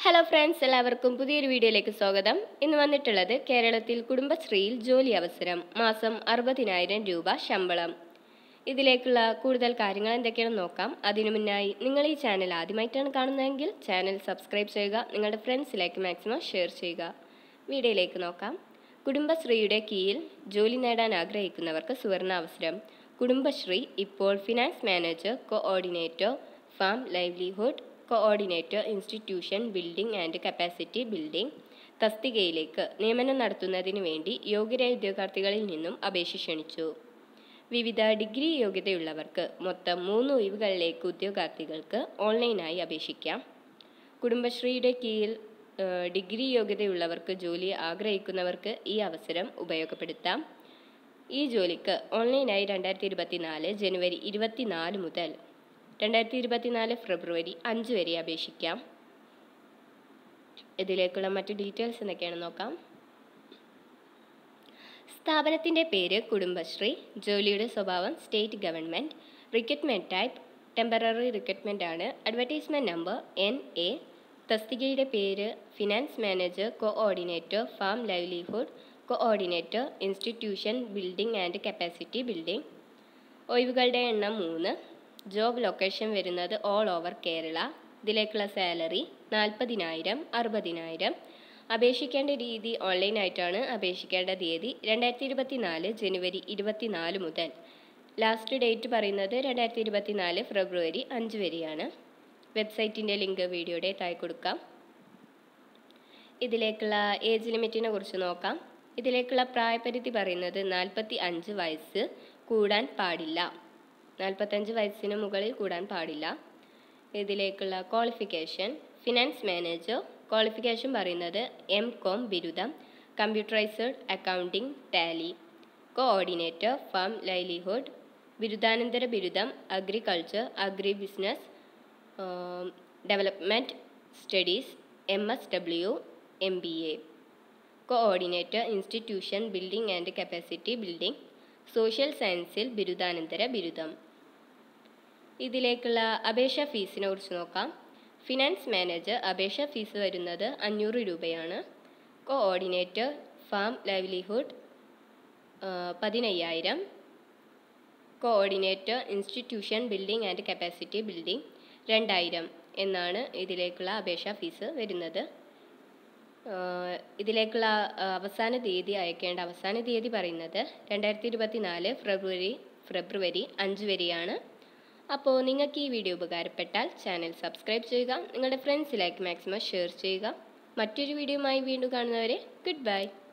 Hello friends, എല്ലാവർക്കും പുതിയൊരു വീഡിയോയിലേക്ക് സ്വാഗതം. ഇന്ന് വന്നിട്ടുള്ളത് കേരളത്തിൽ കുടുംബശ്രീയിൽ ജോലി അവസരം, മാസം 60,000 രൂപ ശമ്പളം. ഇതിലേക്കുള്ള കൂടുതൽ കാര്യങ്ങൾ എന്തൊക്കെയാണെന്ന് നോക്കാം. അതിനു മുന്നായി നിങ്ങൾ ഈ ചാനൽ ആദ്യമായിട്ടാണ് കാണുന്നതെങ്കിൽ ചാനൽ സബ്സ്ക്രൈബ് ചെയ്യുക, നിങ്ങളുടെ ഫ്രണ്ട്സിലേക്ക് മാക്സിമം ഷെയർ ചെയ്യുക. വീഡിയോയിലേക്ക് നോക്കാം. കുടുംബശ്രീയുടെ കീഴിൽ ജോലി നേടാൻ ആഗ്രഹിക്കുന്നവർക്ക് സുവർണ അവസരം. കുടുംബശ്രീ ഇപ്പോൾ finance manager, coordinator, farm livelihood coordinator, institution building and capacity building തസ്തികയിലേക്ക് നിയമനം നടത്തുന്നതിന് വേണ്ടി യോഗ്യരായ ഉദ്യോഗാർത്ഥികളിൽ നിന്നും അപേക്ഷ ക്ഷണിച്ചു. വിവിധ ഡിഗ്രി യോഗ്യതയുള്ളവർക്ക് മൊത്തം 3 ഒഴിവുകളിലേക്ക് ഉദ്യോഗാർത്ഥികൾക്ക് ഓൺലൈനായി അപേക്ഷിക്കാം. കുടുംബശ്രീയുടെ കീഴിൽ ഡിഗ്രി യോഗ്യതയുള്ളവർക്ക് ജോലി ആഗ്രഹിക്കുന്നവർക്ക് ഈ അവസരം ഉപയോഗപ്പെടുത്താം. ഈ ജോലിക്ക് ഓൺലൈനായി 2024 ജനുവരി 24 മുതൽ 2024 ഫെബ്രുവരി 5 വരെ അപേക്ഷിക്കാം. ഇതിലേക്കുള്ള മറ്റു ഡീറ്റെയിൽസ് എന്തൊക്കെയാണെന്ന് നോക്കാം. സ്ഥാപനത്തിൻ്റെ പേര് കുടുംബശ്രീ. ജോലിയുടെ സ്വഭാവം state government. Recruitment type temporary recruitment ആണ്. Advertisement number NA. തസ്തികയുടെ പേര് finance manager, coordinator, farm livelihood coordinator, institution building and capacity building. ഒഴിവുകളുടെ എണ്ണം 3. ജോബ് ലൊക്കേഷൻ വരുന്നത് ഓൾ ഓവർ കേരള. ഇതിലേക്കുള്ള സാലറി 40,000, 60,000. അപേക്ഷിക്കേണ്ട രീതി ഓൺലൈനായിട്ടാണ്. അപേക്ഷിക്കേണ്ട തീയതി 2024 ജനുവരി 24 മുതൽ ലാസ്റ്റ് ഡേറ്റ് പറയുന്നത് 2024 ഫെബ്രുവരി 5 വരെയാണ്. വെബ്സൈറ്റിൻ്റെ ലിങ്ക് വീഡിയോയുടെ താഴെ കൊടുക്കാം. ഇതിലേക്കുള്ള ഏജ് ലിമിറ്റിനെ കുറിച്ച് നോക്കാം. ഇതിലേക്കുള്ള പ്രായപരിധി പറയുന്നത് 45 വയസ്സ് കൂടാൻ പാടില്ല. 45 വയസ്സിന് മുകളിൽ കൂടാൻ പാടില്ല. ഇതിലേക്കുള്ള ക്വാളിഫിക്കേഷൻ ഫിനാൻസ് മാനേജർ. ക്വാളിഫിക്കേഷൻ പറയുന്നത് M.Com ബിരുദം, computerised accounting, Tally. Coordinator farm livelihood. ബിരുദാനന്തര ബിരുദം agriculture, agri business development studies, MSW, MBA. Coordinator institution building and capacity building, social സയൻസിൽ ബിരുദാനന്തര ബിരുദം. ഇതിലേക്കുള്ള അപേക്ഷാ ഫീസിനെ കുറിച്ച് നോക്കാം. ഫിനാൻസ് മാനേജർ അപേക്ഷാ ഫീസ് വരുന്നത് 500 രൂപയാണ്. Coordinator farm livelihood 15,000. Coordinator institution building and capacity building 2,000 എന്നാണ് ഇതിലേക്കുള്ള അപേക്ഷാ ഫീസ് വരുന്നത്. ഇതിലേക്കുള്ള അവസാന തീയതി അയക്കേണ്ട അവസാന തീയതി പറയുന്നത് 2024 ഫെബ്രുവരി 5 വരെയാണ്. അപ്പോൾ നിങ്ങൾക്ക് ഈ വീഡിയോ ഉപകാരപ്പെട്ടാൽ ചാനൽ സബ്സ്ക്രൈബ് ചെയ്യുക, നിങ്ങളുടെ ഫ്രണ്ട്സിലേക്ക് മാക്സിമം ഷെയർ ചെയ്യുക. മറ്റൊരു വീഡിയോയുമായി വീണ്ടും കാണുന്നവരെ ഗുഡ് ബൈ.